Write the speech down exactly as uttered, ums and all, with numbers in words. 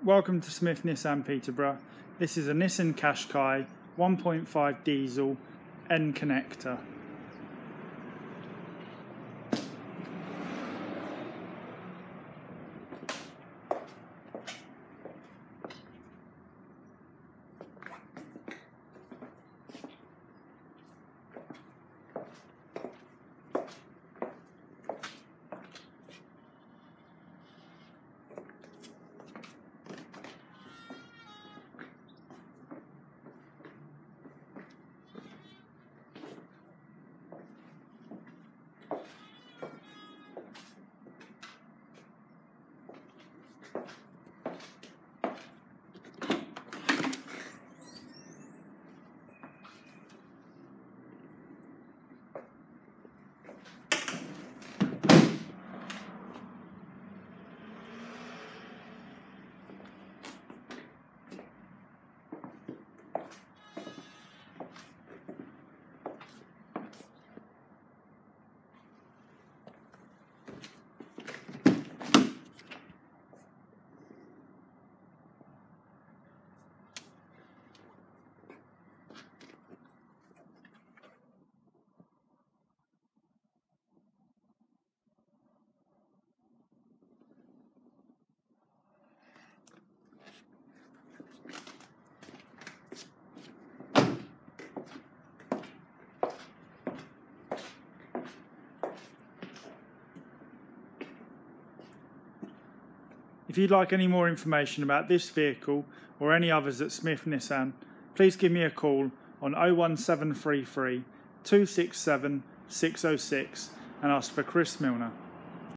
Welcome to Smith Nissan Peterborough. This is a Nissan Qashqai one point five diesel N-CONNECTA. If you'd like any more information about this vehicle or any others at Smith Nissan, please give me a call on oh one seven three three, two six seven, six oh six and ask for Chris Milner.